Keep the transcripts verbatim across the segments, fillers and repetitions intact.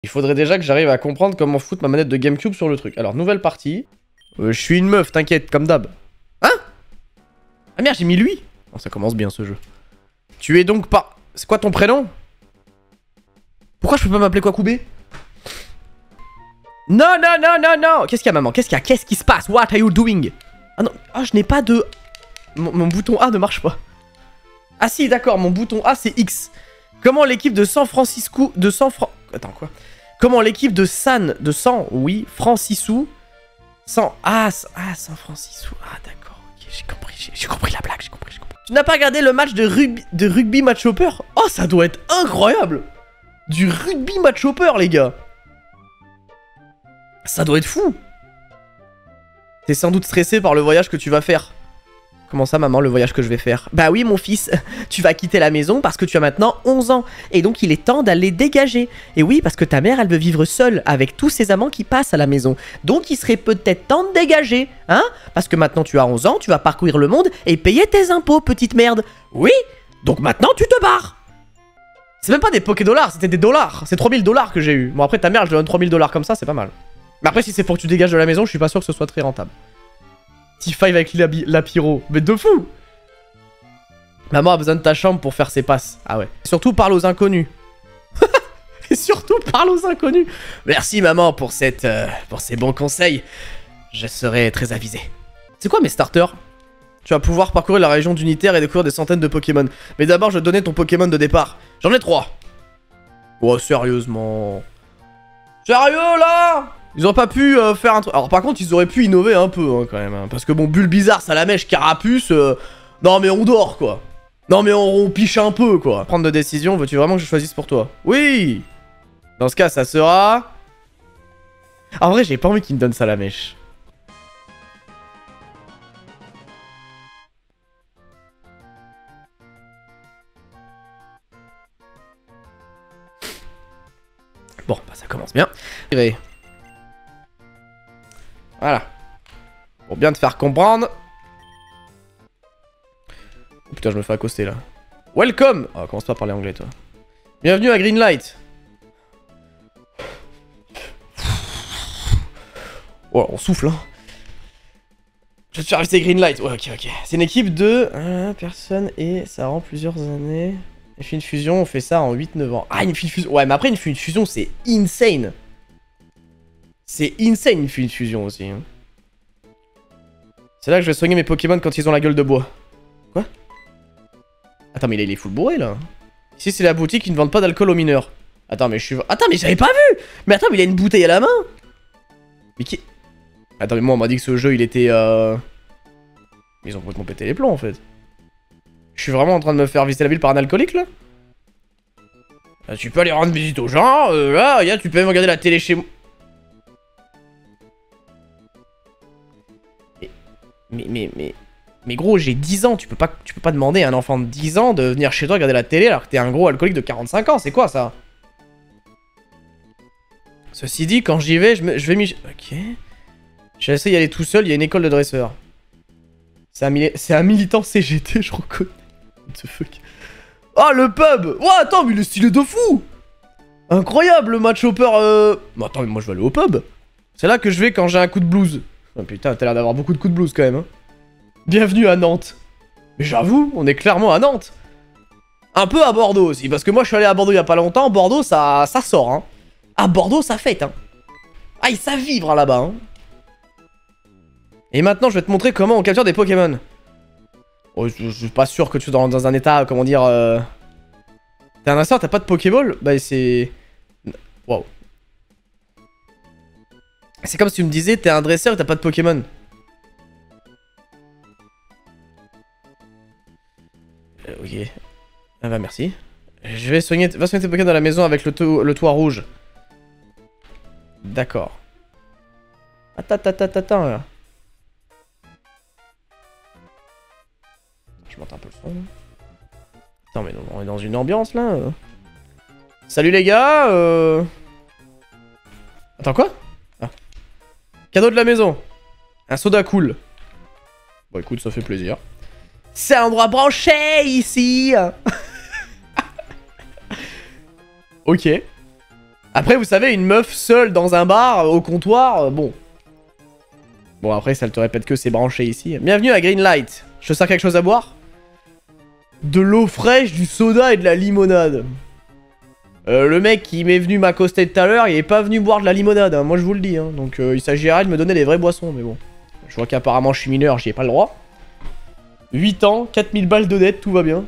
Il faudrait déjà que j'arrive à comprendre comment foutre ma manette de GameCube sur le truc. Alors, nouvelle partie. Euh, je suis une meuf, t'inquiète, comme d'hab. Hein? Ah merde, j'ai mis lui. Oh, ça commence bien ce jeu. Tu es donc pas... C'est quoi ton prénom? Pourquoi je peux pas m'appeler Kwakubé? Non, non, non, non, non. Qu'est-ce qu'il y a, maman? Qu'est-ce qu'il y a? Qu'est-ce qui se passe? What are you doing? Ah non, ah, je n'ai pas de... Mon, mon bouton A ne marche pas. Ah si, d'accord, mon bouton A, c'est X. Comment l'équipe de San Francisco... De San Fran... Attends, quoi? Comment l'équipe de San... De San... Oui, Francisco... San... Ah, ah San Francisco... Ah, d'accord, ok, j'ai compris, j'ai compris la blague, j'ai compris, j'ai compris. Tu n'as pas regardé le match de rugby... De rugby match hopper? Oh, ça doit être incroyable! Du rugby match hopper, les gars! Ça doit être fou! T'es sans doute stressé par le voyage que tu vas faire. Comment ça, maman, le voyage que je vais faire? Bah oui, mon fils, tu vas quitter la maison parce que tu as maintenant onze ans. Et donc, il est temps d'aller dégager. Et oui, parce que ta mère, elle veut vivre seule avec tous ses amants qui passent à la maison. Donc, il serait peut-être temps de dégager, hein? Parce que maintenant, tu as onze ans, tu vas parcourir le monde et payer tes impôts, petite merde. Oui? Donc maintenant, tu te barres. C'est même pas des Poké-dollars, c'était des dollars. C'est trois mille dollars que j'ai eu. Bon, après, ta mère, je te donne trois mille dollars comme ça, c'est pas mal. Mais après, si c'est pour que tu dégages de la maison, je suis pas sûr que ce soit très rentable. T cinq avec la, la pyro. Mais de fou! Maman a besoin de ta chambre pour faire ses passes. Ah ouais. Surtout parle aux inconnus. Et surtout parle aux inconnus. Merci maman pour cette, euh, pour ces bons conseils. Je serai très avisé. C'est quoi mes starters? Tu vas pouvoir parcourir la région d'Unitaire et découvrir des centaines de Pokémon. Mais d'abord, je vais te donner ton Pokémon de départ. J'en ai trois. Oh, sérieusement. Sérieux là? Ils auraient pas pu euh, faire un truc... Alors par contre, ils auraient pu innover un peu, hein, quand même. Hein, parce que bon, Bulbizarre, Salamèche, Carapuce... Euh... Non mais on dort, quoi. Non mais on, on piche un peu, quoi. Prendre de décision, veux-tu vraiment que je choisisse pour toi? Oui. Dans ce cas, ça sera... En vrai, j'ai pas envie qu'il me donne Salamèche. Bon, bah ça commence bien. Voilà. Pour bien te faire comprendre. Oh putain, je me fais accoster là. Welcome! Oh, commence pas à parler anglais, toi. Bienvenue à Greenlight. Oh, on souffle, hein. Je vais te faire visiter Greenlight. Ouais, ok, ok. C'est une équipe de euh, personnes et ça rend plusieurs années. Il fait une fusion, on fait ça en huit neuf ans. Ah, il fait une fusion. Ouais, mais après, il fait une fusion, c'est insane. C'est insane, il fait une fusion aussi. Hein. C'est là que je vais soigner mes Pokémon quand ils ont la gueule de bois. Quoi? Attends, mais il est full bourré, là. Ici, c'est la boutique, ils ne vendent pas d'alcool aux mineurs. Attends, mais je suis... Attends, mais j'avais pas vu! Mais attends, mais il a une bouteille à la main! Mais qui... Attends, mais moi, on m'a dit que ce jeu, il était... Euh... Ils ont complètement pété les plombs, en fait. Je suis vraiment en train de me faire visiter la ville par un alcoolique, là? Ah, tu peux aller rendre visite aux gens, euh, là, yeah, tu peux même regarder la télé chez moi. Mais, mais, mais... Mais gros, j'ai dix ans, tu peux pas, tu peux pas demander à un enfant de dix ans de venir chez toi regarder la télé alors que t'es un gros alcoolique de quarante-cinq ans, c'est quoi, ça? Ceci dit, quand j'y vais, je, me, je vais m'y... Ok... J'ai essayé d'y aller tout seul, il y a une école de dresseurs. C'est un, un militant C G T, je reconnais. What the fuck. Oh, le pub! Oh, attends, mais il est stylé de fou! Incroyable, le match hopper, euh... Bon, attends, mais moi, je vais aller au pub. C'est là que je vais quand j'ai un coup de blues. Oh, putain, t'as l'air d'avoir beaucoup de coups de blues, quand même, hein. Bienvenue à Nantes. Mais j'avoue, on est clairement à Nantes. Un peu à Bordeaux aussi, parce que moi, je suis allé à Bordeaux il y a pas longtemps. Bordeaux, ça, ça sort, hein. À Bordeaux, ça fête, hein. Ah, ils savent vivre, hein, là-bas, hein. Et maintenant, je vais te montrer comment on capture des Pokémon. Oh, je, je suis pas sûr que tu sois dans, dans un état, comment dire... Euh... T'es un dresseur, t'as pas de Pokéball? Bah, c'est... Wow. C'est comme si tu me disais, t'es un dresseur et t'as pas de Pokémon. Euh, ok. Ah bah, merci. Je vais soigner... Va soigner tes Pokémon dans la maison avec le, to le toit rouge. D'accord. Attends, attends, attends, attends, là. Je monte un peu le son. Attends, mais on est dans une ambiance là. Salut les gars. Euh... Attends, quoi? Ah. Cadeau de la maison. Un soda cool. Bon, écoute, ça fait plaisir. C'est un endroit branché ici. Ok. Après, vous savez, une meuf seule dans un bar, au comptoir, euh, bon. Bon, après, ça te répète que c'est branché ici. Bienvenue à Greenlight. Je te sers quelque chose à boire? De l'eau fraîche, du soda et de la limonade. Euh, le mec qui m'est venu m'accoster tout à l'heure, il est pas venu boire de la limonade, hein, moi je vous le dis. Hein. Donc euh, il s'agirait de me donner des vraies boissons, mais bon. Je vois qu'apparemment je suis mineur, j'y ai pas le droit. huit ans, quatre mille balles de dette, tout va bien.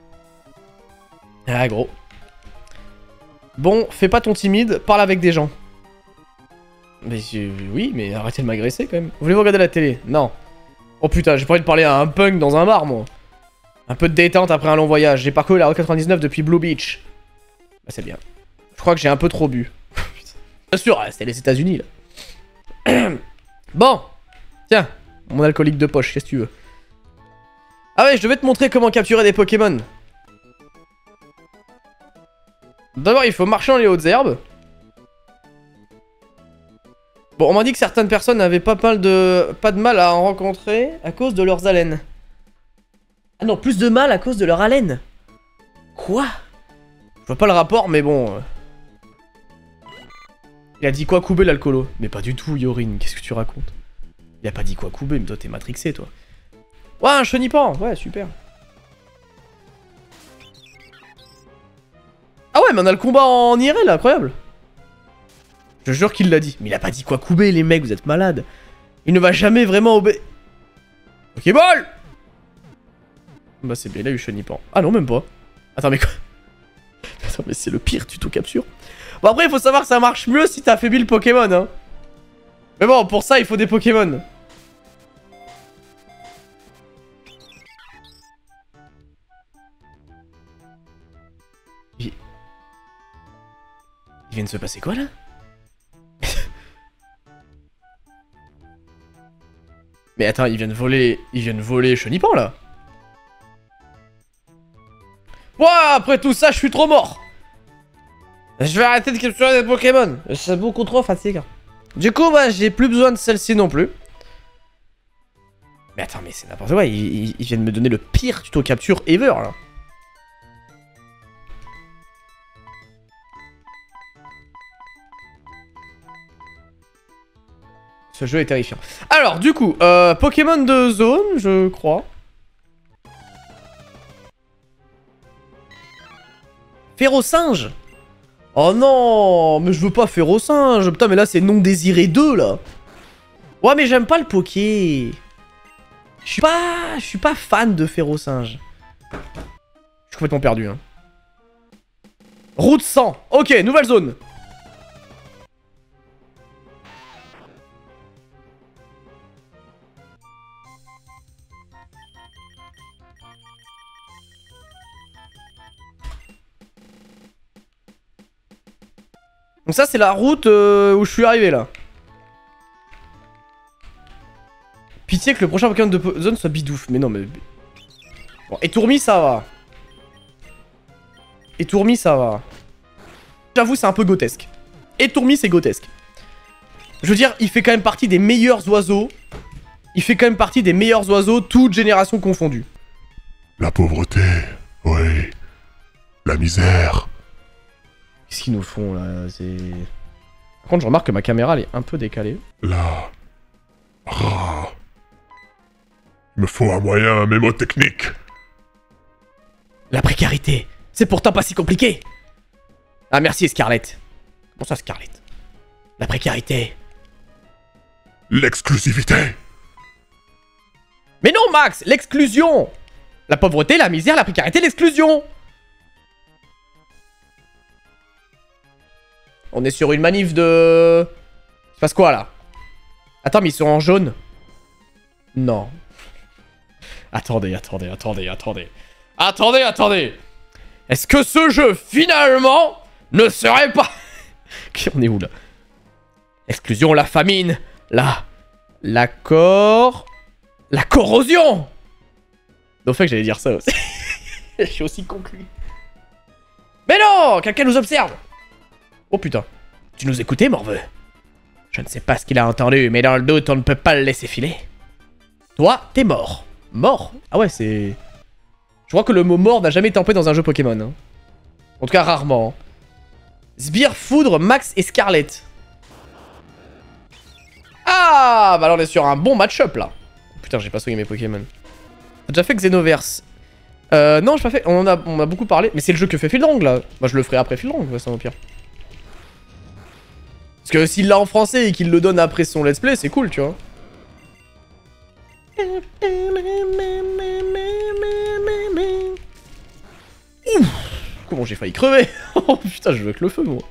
Ah gros. Bon, fais pas ton timide, parle avec des gens. Mais euh, oui, mais arrêtez de m'agresser quand même. Voulez-vous regarder la télé? Non. Oh putain, j'ai pas envie de parler à un punk dans un bar, moi. Un peu de détente après un long voyage. J'ai parcouru la route quatre-vingt-dix-neuf depuis Blue Beach. Bah c'est bien. Je crois que j'ai un peu trop bu. Bien sûr, c'était les États-Unis là. Bon. Tiens, mon alcoolique de poche, qu'est-ce que tu veux? Ah ouais, je devais te montrer comment capturer des Pokémon. D'abord, il faut marcher dans les hautes herbes. Bon, on m'a dit que certaines personnes n'avaient pas mal de... pas de mal à en rencontrer à cause de leurs haleines. Ah non, plus de mal à cause de leur haleine. Quoi? Je vois pas le rapport, mais bon... Euh... Il a dit quoi couper l'alcoolo? Mais pas du tout, Yorin, qu'est-ce que tu racontes? Il a pas dit quoi couper, mais toi t'es matrixé, toi. Ouais, un chenipan, ouais, super. Ah ouais, mais on a le combat en I R L, incroyable. Je jure qu'il l'a dit. Mais il a pas dit quoi couper, les mecs, vous êtes malades. Il ne va jamais vraiment obéir. Ok, ball. Bah c'est bien, il a eu chenipan. Ah non, même pas. Attends, mais quoi? Attends, mais c'est le pire tuto capture. Bon, après, il faut savoir que ça marche mieux si t'as affaibli le Pokémon, hein. Mais bon, pour ça, il faut des Pokémon. Il... il vient de se passer quoi, là? Mais attends, il vient de voler... Il vient de voler Chenipan, là. Ouah, après tout ça, je suis trop mort. Je vais arrêter de capturer des Pokémon. C'est beaucoup trop fatigant. Du coup, bah, j'ai plus besoin de celle-ci non plus. Mais attends, mais c'est n'importe quoi. Ils il, viennent me donner le pire tuto capture ever, là. Ce jeu est terrifiant. Alors, du coup, euh, Pokémon de zone, je crois. Férocinge. Oh non, mais je veux pas Férocinge. Putain, mais là, c'est non désiré deux, là. Ouais, mais j'aime pas le Poké. Je suis pas... Je suis pas fan de Férocinge. Je suis complètement perdu, hein. Route cent. Ok, nouvelle zone. Donc ça, c'est la route euh, où je suis arrivé, là. Pitié que le prochain Pokémon de zone soit Bidouf. Mais non, mais... Bon, et Tourmi, ça va. Et Tourmi, ça va. J'avoue, c'est un peu grotesque. Et Tourmi, c'est grotesque. Je veux dire, il fait quand même partie des meilleurs oiseaux. Il fait quand même partie des meilleurs oiseaux, toutes générations confondues. La pauvreté, oui. La misère. Qu'est-ce qu'ils nous font là? C'est... Par contre, je remarque que ma caméra elle est un peu décalée. Là. Ah. Il me faut un moyen mémotechnique. La précarité. C'est pourtant pas si compliqué. Ah merci Scarlett. Bon ça Scarlett. La précarité. L'exclusivité. Mais non Max, l'exclusion. La pauvreté, la misère, la précarité, l'exclusion. On est sur une manif de... Il se passe quoi, là? Attends, mais ils sont en jaune. Non. Attendez, attendez, attendez, attendez. Attendez, attendez. Est-ce que ce jeu, finalement, ne serait pas... On est où, là? Exclusion, la famine. La... La cor... La corrosion. Donc, fait que j'allais dire ça aussi. Je suis aussi conclu. Mais non! Quelqu'un nous observe. Oh putain. Tu nous écoutais, Morveux? Je ne sais pas ce qu'il a entendu, mais dans le doute, on ne peut pas le laisser filer. Toi, t'es mort. Mort? Ah ouais, c'est... Je crois que le mot mort n'a jamais été employé dans un jeu Pokémon. Hein. En tout cas, rarement. Sbire, Foudre, Max et Scarlet. Ah, bah là on est sur un bon match-up là. Putain, j'ai pas soigné mes Pokémon. T'as déjà fait Xenoverse? Euh, non, j'ai pas fait. On en a, on a beaucoup parlé. Mais c'est le jeu que fait Fildrang là. Bah, je le ferai après Fildrang, ouais, ça au pire. Parce que s'il l'a en français et qu'il le donne après son let's play, c'est cool, tu vois. Ouf, comment j'ai failli crever. Oh putain, je joue avec le feu, moi.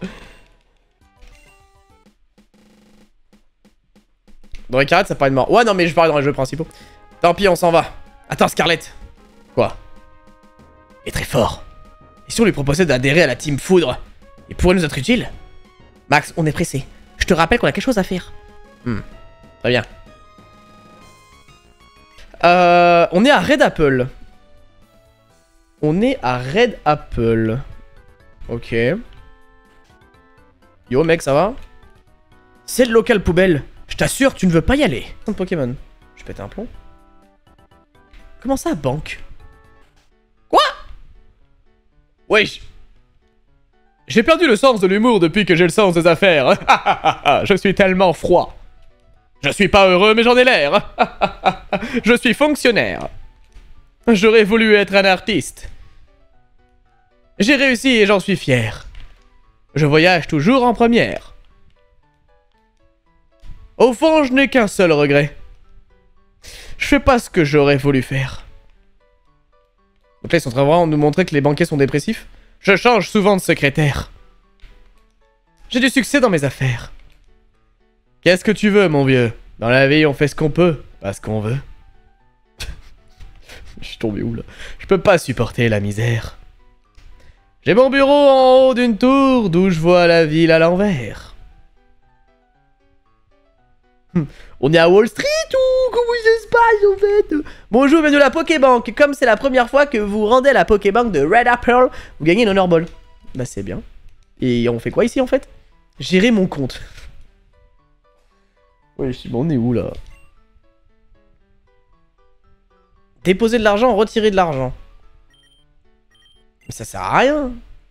Dans les carrettes, ça paraît de mort. Ouais, non, mais je parlais dans les jeux principaux. Tant pis, on s'en va. Attends, Scarlett. Quoi? Il est très fort. Et si on lui proposait d'adhérer à la Team Foudre? Il pourrait nous être utile? Max, on est pressé. Je te rappelle qu'on a quelque chose à faire. Hmm. Très bien. Euh, on est à Red Apple. On est à Red Apple. Ok. Yo mec, ça va? C'est le local poubelle. Je t'assure, tu ne veux pas y aller. Pokémon. Je pétais un plomb. Comment ça, banque? Quoi? Wesh. J'ai perdu le sens de l'humour depuis que j'ai le sens des affaires. Je suis tellement froid. Je suis pas heureux, mais j'en ai l'air. Je suis fonctionnaire. J'aurais voulu être un artiste. J'ai réussi et j'en suis fier. Je voyage toujours en première. Au fond, je n'ai qu'un seul regret. Je fais pas ce que j'aurais voulu faire. Donc là, ils sont en train vraiment de nous montrer que les banquiers sont dépressifs. Je change souvent de secrétaire. J'ai du succès dans mes affaires. Qu'est-ce que tu veux, mon vieux? Dans la vie, on fait ce qu'on peut, pas ce qu'on veut. Je suis tombé où, là? Je peux pas supporter la misère. J'ai mon bureau en haut d'une tour d'où je vois la ville à l'envers. On est à Wall Street ou comment ça se passe en fait? Bonjour, bienvenue à la Pokébank. Comme c'est la première fois que vous rendez à la Pokébank de Red Apple, vous gagnez une Honor Ball. Bah c'est bien. Et on fait quoi ici en fait? Gérer mon compte. Ouais, je sais bon, on est où là? Déposer de l'argent, retirer de l'argent. Mais ça sert à rien.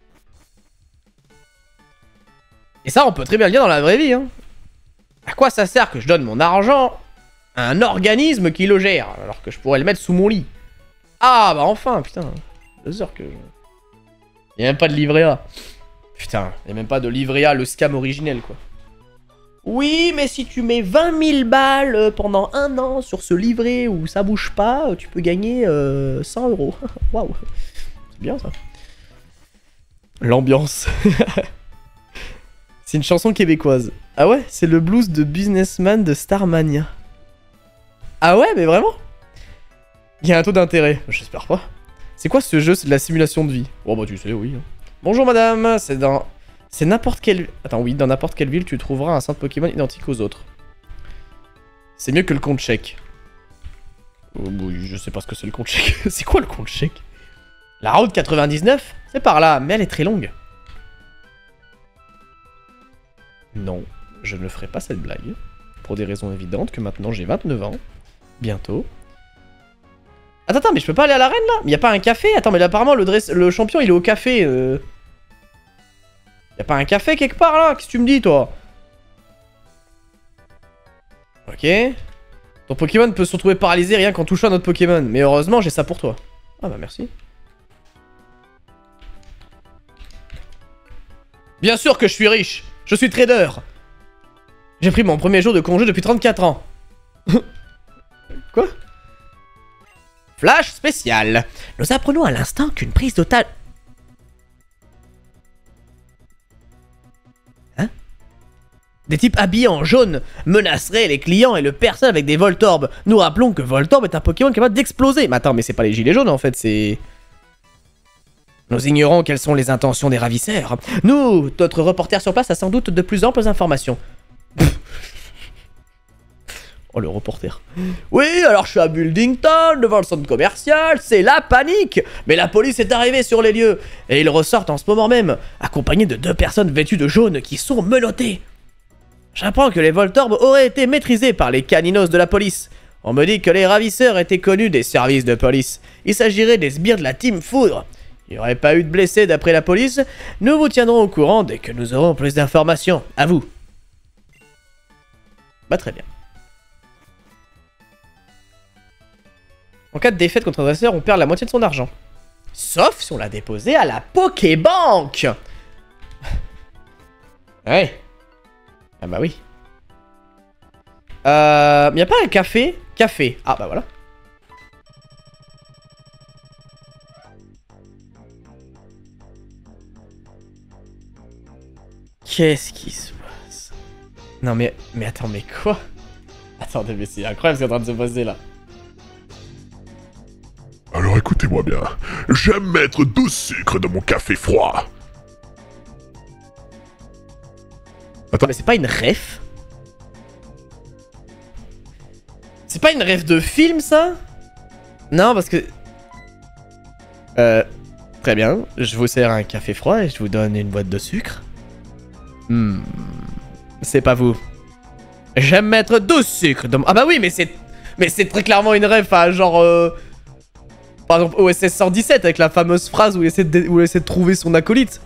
Et ça, on peut très bien le dire dans la vraie vie, hein. À quoi ça sert que je donne mon argent à un organisme qui le gère, alors que je pourrais le mettre sous mon lit? Ah, bah enfin, putain. Deux heures que je... Il n'y a même pas de livret A. Putain, il n'y a même pas de livret A, le scam originel, quoi. Oui, mais si tu mets vingt mille balles pendant un an sur ce livret où ça bouge pas, tu peux gagner euh, cent euros. Waouh. C'est bien, ça. L'ambiance. C'est une chanson québécoise. Ah ouais? C'est le blues de Businessman de Starmania. Ah ouais, mais vraiment? Il y a un taux d'intérêt. J'espère pas. C'est quoi ce jeu? C'est de la simulation de vie. Oh bah tu sais, oui. Bonjour madame, c'est dans... C'est n'importe quelle... Attends, oui, dans n'importe quelle ville, tu trouveras un centre Pokémon identique aux autres. C'est mieux que le compte chèque. Oh, oui, je sais pas ce que c'est le compte chèque. C'est quoi le compte chèque? La route quatre-vingt-dix-neuf? C'est par là, mais elle est très longue. Non, je ne ferai pas cette blague. Pour des raisons évidentes que maintenant j'ai vingt-neuf ans. Bientôt. Attends, attends, mais je peux pas aller à l'arène là? Mais y a pas un café? Attends, mais là, apparemment le, dress... le champion il est au café. Euh... Y a pas un café quelque part là? Qu'est-ce que tu me dis toi? Ok. Ton Pokémon peut se retrouver paralysé rien qu'en touchant un autre Pokémon. Mais heureusement j'ai ça pour toi. Ah bah merci. Bien sûr que je suis riche. Je suis trader. J'ai pris mon premier jour de congé depuis trente-quatre ans. Quoi? Flash spécial. Nous apprenons à l'instant qu'une prise d'otage... Hein? Des types habillés en jaune menaceraient les clients et le personnel avec des Voltorb. Nous rappelons que Voltorb est un Pokémon capable d'exploser. Mais attends, mais c'est pas les gilets jaunes en fait, c'est... Nous ignorons quelles sont les intentions des ravisseurs. Nous, notre reporter sur place a sans doute de plus amples informations. Oh, le reporter. Oui, alors je suis à Buildington, devant le centre commercial, c'est la panique. Mais la police est arrivée sur les lieux. Et ils ressortent en ce moment même, accompagnés de deux personnes vêtues de jaune qui sont menottées. J'apprends que les Voltorb auraient été maîtrisés par les caninos de la police. On me dit que les ravisseurs étaient connus des services de police. Il s'agirait des sbires de la Team Foudre. Il n'y aurait pas eu de blessés d'après la police. Nous vous tiendrons au courant dès que nous aurons plus d'informations. À vous. Bah très bien. En cas de défaite contre un dresseur, on perd la moitié de son argent. Sauf si on l'a déposé à la Pokébank. Ouais. Ah bah oui. Euh... Y'a pas un café? Café. Ah bah voilà. Qu'est-ce qui se passe? Non mais... Mais attends, mais quoi? Attendez, mais c'est incroyable ce qui est en train de se passer là. Alors écoutez-moi bien, j'aime mettre douze sucres dans mon café froid. Attends, mais c'est pas une ref? C'est pas une ref de film ça? Non, parce que... Euh... Très bien, je vous sers un café froid et je vous donne une boîte de sucre. Hmm... C'est pas vous. J'aime mettre douze sucres dans mon... Ah bah oui, mais c'est... Mais c'est très clairement une ref à genre... Euh... Par exemple, O S S cent dix-sept avec la fameuse phrase où il essaie de, où il essaie de trouver son acolyte.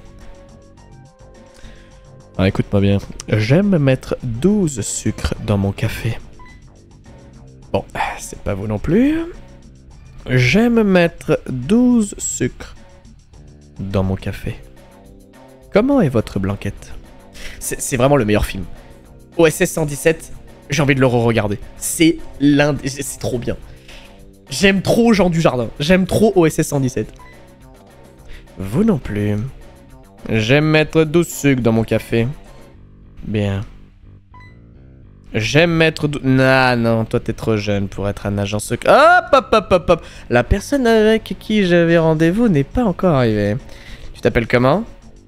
Ah, écoute-moi bien. J'aime mettre douze sucres dans mon café. Bon, c'est pas vous non plus. J'aime mettre douze sucres dans mon café. Comment est votre blanquette? C'est vraiment le meilleur film. O S S cent dix-sept, j'ai envie de le re-regarder. C'est l'un... C'est trop bien. J'aime trop Jean Dujardin. J'aime trop O S S cent dix-sept. Vous non plus. J'aime mettre douze sucres dans mon café. Bien. J'aime mettre... dou- Non, non, toi t'es trop jeune pour être un agent secret. Hop, hop, hop, hop, hop. La personne avec qui j'avais rendez-vous n'est pas encore arrivée. Tu t'appelles comment?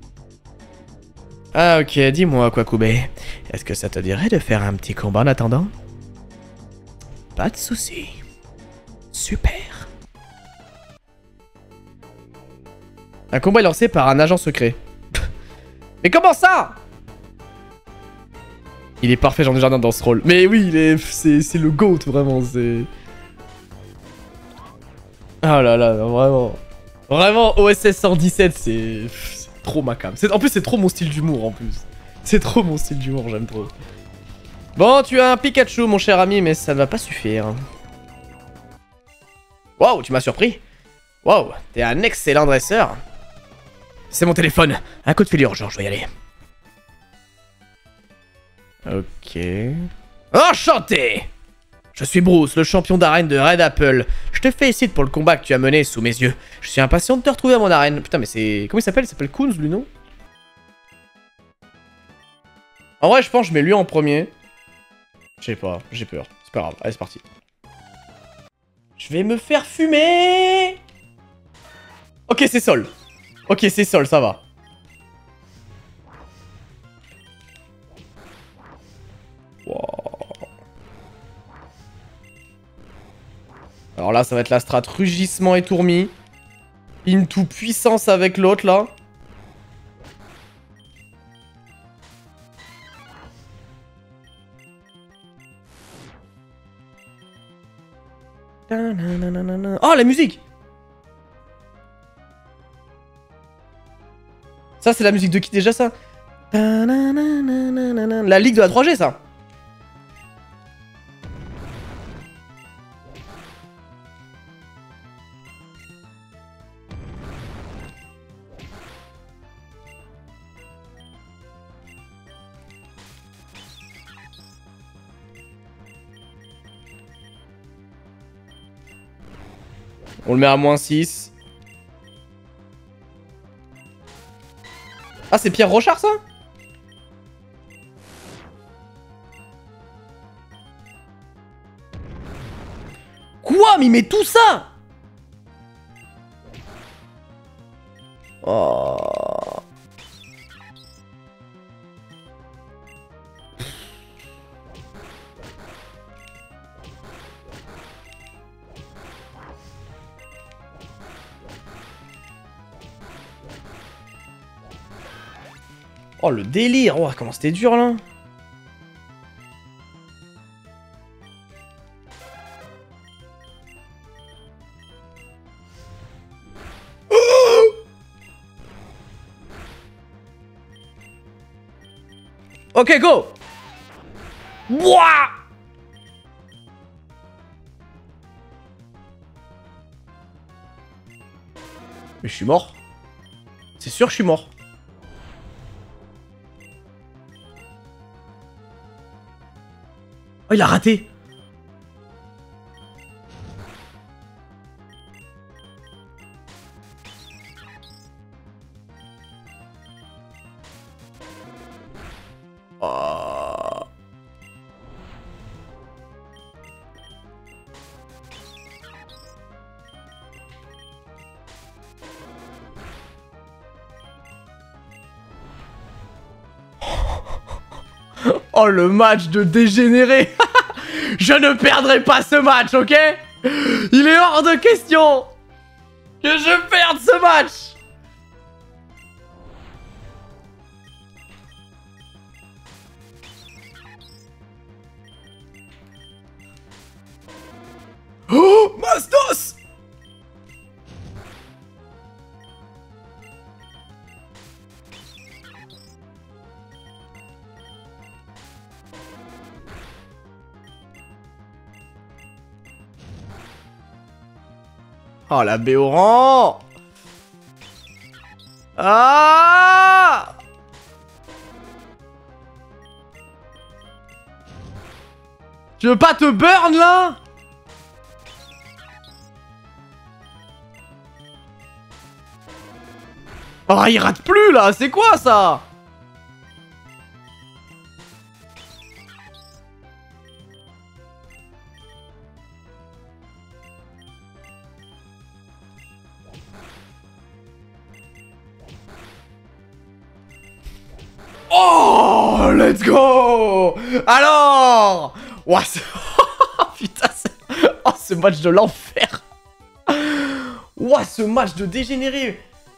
Ah ok, dis-moi Kwakubé. Est-ce que ça te dirait de faire un petit combat en attendant? Pas de soucis. Super. Un combat est lancé par un agent secret. Mais comment ça? Il est parfait Jean Dujardin dans ce rôle. Mais oui, il est, c'est le GOAT vraiment, c'est... Oh là là, vraiment. Vraiment, O S S cent dix-sept, c'est trop macabre. En plus, c'est trop mon style d'humour en plus. C'est trop mon style d'humour, j'aime trop. Bon, tu as un Pikachu, mon cher ami, mais ça ne va pas suffire. Waouh, tu m'as surpris. Waouh, t'es un excellent dresseur. C'est mon téléphone. Un coup de fil urgent, je vais y aller. Ok. Enchanté! Je suis Bruce, le champion d'arène de Red Apple. Je te félicite pour le combat que tu as mené sous mes yeux. Je suis impatient de te retrouver à mon arène. Putain, mais c'est... Comment il s'appelle? Il s'appelle Kunz, lui, non? En vrai, je pense que je mets lui en premier. Je sais pas, j'ai peur. C'est pas grave, allez, c'est parti. Je vais me faire fumer. Ok, c'est Sol. Ok, c'est Sol, ça va. Wow. Alors là, ça va être la strat rugissement et tourmis. Into puissance avec l'autre, là. Oh, la musique! Ça, c'est la musique de qui déjà, ça? La Ligue de la trois G, ça! On le met à moins six. Ah, c'est Pierre Rochard, ça? Quoi? Mais il met tout ça? Oh. Oh, le délire. Oh, comment c'était dur, là. Ok, go. Wouah. Mais je suis mort. C'est sûr, je suis mort. Oh, il a raté. Oh. Oh, le match de dégénéré. Je ne perdrai pas ce match, ok? Il est hors de question que je perde ce match. Oh, Mastos! Oh, la Béoran! Ah! Tu veux pas te burn, là? Oh, il rate plus, là! C'est quoi, ça? Oh, let's go! Alors! Ouah, ce... putain, oh, ce match de l'enfer! Ouah, ce match de dégénéré!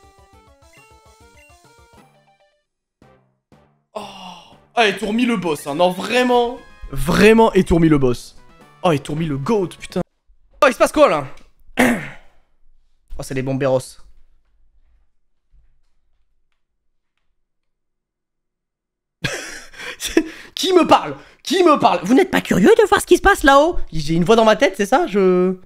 Oh! Ah, et Tourmi le boss, hein. Non, vraiment! Vraiment, et Tourmi le boss. Oh, et Tourmi le goat, putain. Oh, il se passe quoi, là? Oh, c'est les bomberos. Qui me parle? Qui me parle? Vous n'êtes pas curieux de voir ce qui se passe là-haut? J'ai une voix dans ma tête, c'est ça? Je...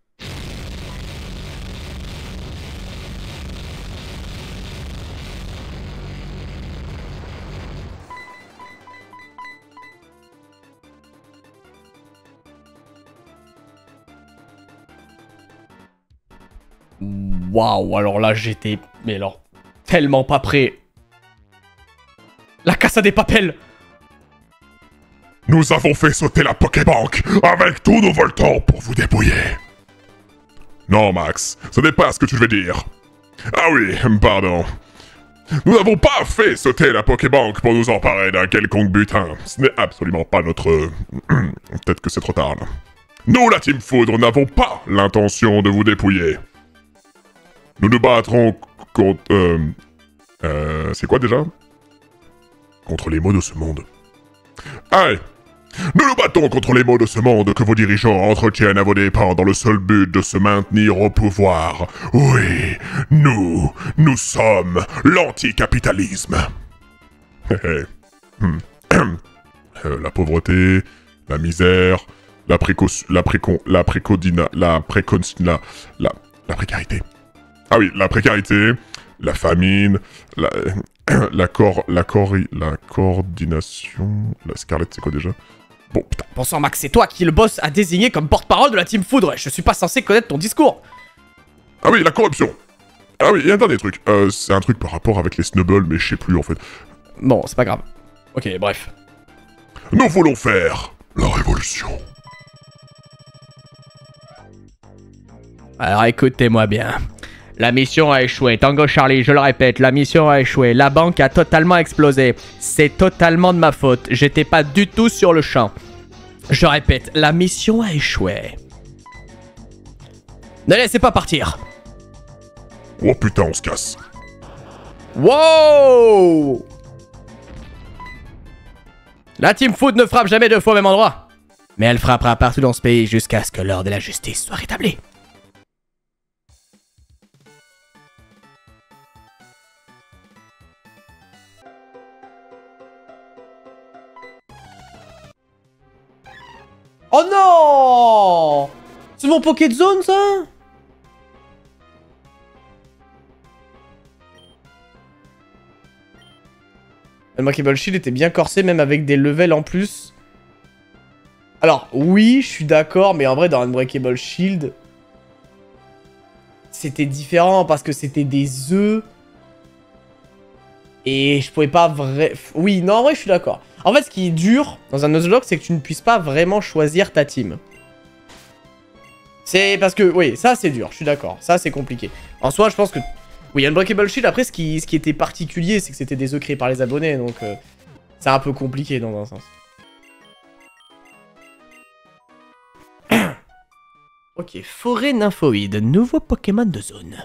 Waouh, alors là, j'étais... Mais alors, tellement pas prêt. La Casa des Papels. Nous avons fait sauter la Pokébank avec tous nos voltants pour vous débrouiller. Non, Max, ce n'est pas ce que tu veux dire. Ah oui, pardon. Nous n'avons pas fait sauter la Pokébank pour nous emparer d'un quelconque butin. Ce n'est absolument pas notre... Peut-être que c'est trop tard, là. Nous, la Team Foudre, n'avons pas l'intention de vous dépouiller. Nous nous battrons contre... Euh... euh c'est quoi déjà? Contre les maux de ce monde. Allez, nous nous battons contre les maux de ce monde que vos dirigeants entretiennent à vos dépens dans le seul but de se maintenir au pouvoir. Oui, nous, nous sommes l'anticapitalisme. hmm. euh, la pauvreté, la misère, la préco... la précon... la précodina... la précon... la... la... la précarité. Ah oui, la précarité, la famine, la... la cor... la cor... la coordination... La Scarlett, c'est quoi déjà? Bon, putain. Bon sang, Max, c'est toi qui le boss a désigné comme porte-parole de la Team Foudre. Je suis pas censé connaître ton discours. Ah oui, la corruption. Ah oui, et un dernier truc. Euh, c'est un truc par rapport avec les Snubbles, mais je sais plus, en fait. Bon, c'est pas grave. Ok, bref. Nous voulons faire la révolution. Alors écoutez-moi bien. La mission a échoué. Tango Charlie, je le répète, la mission a échoué. La banque a totalement explosé. C'est totalement de ma faute. J'étais pas du tout sur le champ. Je répète, la mission a échoué. Ne laissez pas partir. Oh putain, on se casse. Wow! La Team Food ne frappe jamais deux fois au même endroit. Mais elle frappera partout dans ce pays jusqu'à ce que l'ordre de la justice soit rétabli. Oh non! C'est mon Poké de zone, ça? Unbreakable Shield était bien corsé, même avec des levels en plus. Alors, oui, je suis d'accord, mais en vrai, dans Unbreakable Shield, c'était différent parce que c'était des œufs. Et je pouvais pas vrai... Oui, non, en vrai, je suis d'accord. En fait, ce qui est dur dans un Nuzlocke, c'est que tu ne puisses pas vraiment choisir ta team. C'est parce que, oui, ça, c'est dur, je suis d'accord. Ça, c'est compliqué. En soi, je pense que... Oui, Unbreakable Shield, après, ce qui, ce qui était particulier, c'est que c'était des œufs créés par les abonnés, donc... Euh, c'est un peu compliqué, dans un sens. Ok, forêt nymphoïde, nouveau Pokémon de zone.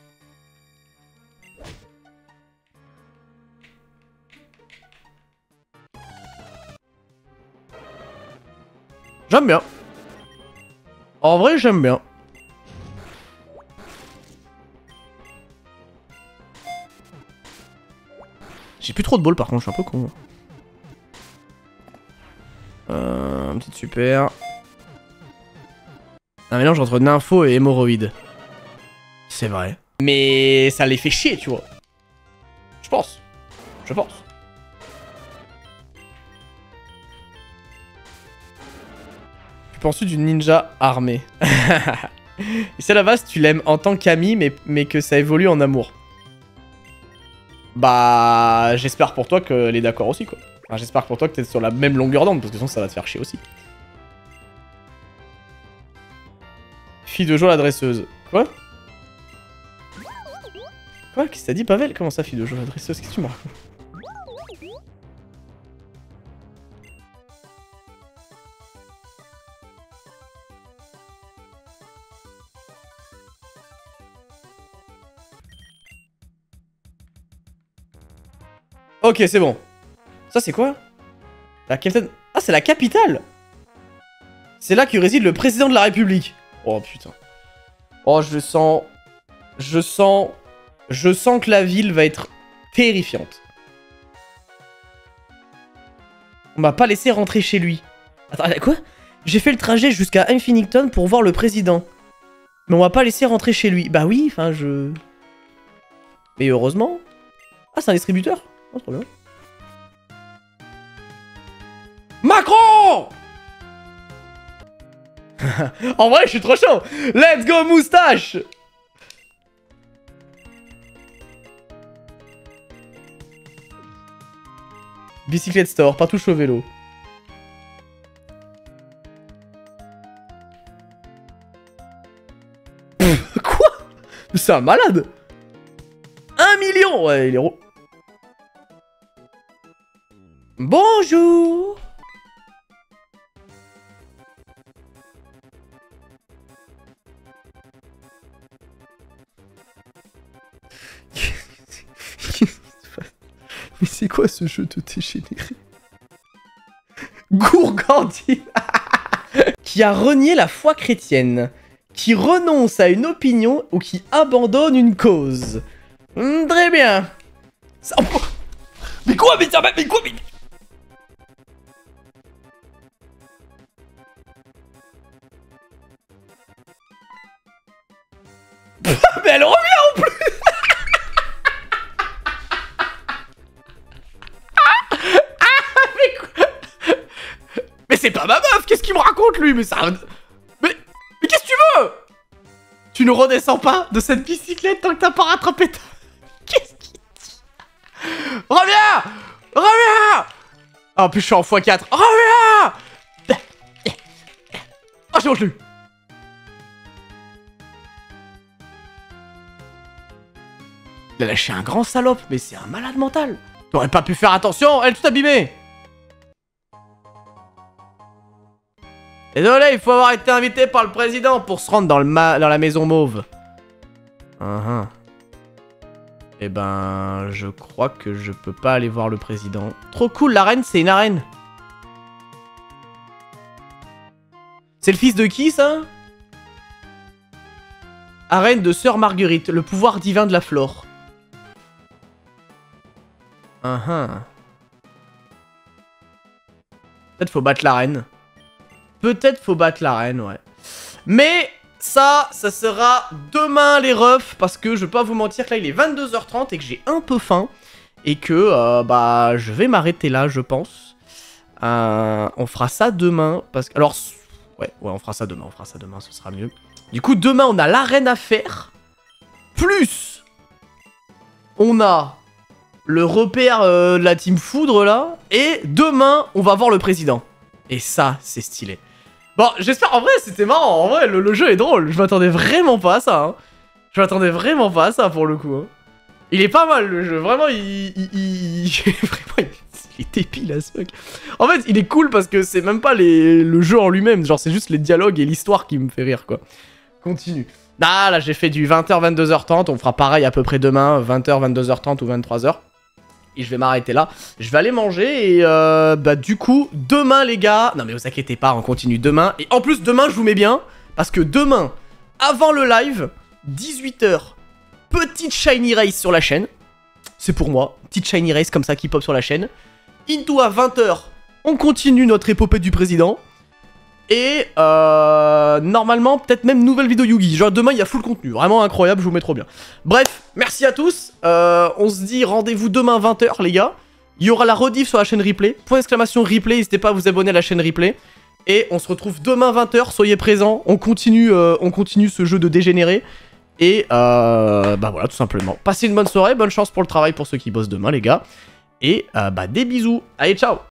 J'aime bien. En vrai, j'aime bien. J'ai plus trop de balles par contre, je suis un peu con. Euh, un petit super. Un mélange entre nympho et hémorroïde. C'est vrai. Mais ça les fait chier, tu vois. Je pense. Je pense. Que penses-tu d'une ninja armée? Et si à la base tu l'aimes en tant qu'ami, mais, mais que ça évolue en amour? Bah, j'espère pour toi qu'elle est d'accord aussi, quoi. Enfin, j'espère pour toi que t'es sur la même longueur d'onde, parce que sinon ça va te faire chier aussi. Fille de joie la dresseuse. Quoi? Quoi? Qu'est-ce que t'as dit, Pavel? Comment ça, fille de joie la dresseuse? Qu'est-ce que tu me racontes? Ok, c'est bon. Ça, c'est quoi? La capitale... Ah, c'est la capitale! C'est là que réside le président de la République. Oh, putain. Oh, je sens... Je sens... Je sens que la ville va être terrifiante. On m'a pas laissé rentrer chez lui. Attends, quoi? J'ai fait le trajet jusqu'à Infinington pour voir le président. Mais on m'a pas laissé rentrer chez lui. Bah oui, enfin, je... Mais heureusement... Ah, c'est un distributeur? Oh, trop bien. Macron! En vrai, je suis trop chaud. Let's go, moustache! Bicyclette store, pas touche au vélo. Quoi? Mais c'est un malade! Un million! Ouais, il est ro... Bonjour! Mais c'est quoi ce jeu de dégénéré? Gourgandine qui a renié la foi chrétienne, qui renonce à une opinion ou qui abandonne une cause. Mmh, très bien. Ça... Mais quoi? Mais ça... Mais quoi? Mais... Mais elle revient en plus. Mais c'est pas ma meuf, qu'est-ce qu'il me raconte lui? Mais ça... Mais, mais qu'est-ce que tu veux? Tu ne redescends pas de cette bicyclette tant que t'as pas rattrapé ta... Qu'est-ce qu'il dit? Reviens! Reviens! Oh, en plus je suis en fois quatre. Reviens! Oh, j'ai honte lui. Il a lâché un grand salope, mais c'est un malade mental. T'aurais pas pu faire attention, elle est tout abîmée. Désolé, il faut avoir été invité par le président pour se rendre dans, le ma dans la maison mauve. Uh -huh. Eh ben, je crois que je peux pas aller voir le président. Trop cool, l'arène, c'est une arène. C'est le fils de qui, ça? Arène de Sœur Marguerite, le pouvoir divin de la flore. Uh -huh. Peut-être faut battre l'arène. Peut-être faut battre la reine, ouais. Mais ça, ça sera demain les refs, parce que je vais pas vous mentir que là il est vingt-deux heures trente et que j'ai un peu faim. Et que, euh, bah, je vais m'arrêter là, je pense. Euh, on fera ça demain, parce que... Alors, ouais, ouais, on fera ça demain, on fera ça demain, ce sera mieux. Du coup, demain, on a l'arène à faire. Plus, on a le repère euh, de la team Foudre, là. Et demain, on va voir le président. Et ça, c'est stylé. Bon, j'espère, en vrai, c'était marrant. En vrai, le, le jeu est drôle. Je m'attendais vraiment pas à ça, hein. Je m'attendais vraiment pas à ça, pour le coup, hein. Il est pas mal, le jeu. Vraiment, il... il, il, il... Vraiment, il... il est débile, as fuck. En fait, il est cool parce que c'est même pas les... le jeu en lui-même. Genre, c'est juste les dialogues et l'histoire qui me fait rire, quoi. Continue. Ah, là, j'ai fait du vingt heures, vingt-deux heures trente. On fera pareil à peu près demain, vingt heures, vingt-deux heures trente ou vingt-trois heures. Et je vais m'arrêter là. Je vais aller manger et euh, bah du coup, demain les gars... Non mais vous inquiétez pas, on continue demain. Et en plus, demain, je vous mets bien. Parce que demain, avant le live, dix-huit heures, petite Shiny Race sur la chaîne. C'est pour moi. Petite Shiny Race comme ça qui pop sur la chaîne. Into à vingt heures, on continue notre épopée du président. Et euh, normalement, peut-être même nouvelle vidéo Yugi. Genre demain, il y a full contenu. Vraiment incroyable, je vous mets trop bien. Bref, merci à tous. Euh, on se dit rendez-vous demain vingt heures, les gars. Il y aura la rediff sur la chaîne replay. Point d'exclamation replay, n'hésitez pas à vous abonner à la chaîne replay. Et on se retrouve demain vingt heures, soyez présents. On continue, euh, on continue ce jeu de dégénéré. Et euh, bah voilà, tout simplement. Passez une bonne soirée, bonne chance pour le travail pour ceux qui bossent demain, les gars. Et euh, bah des bisous. Allez, ciao!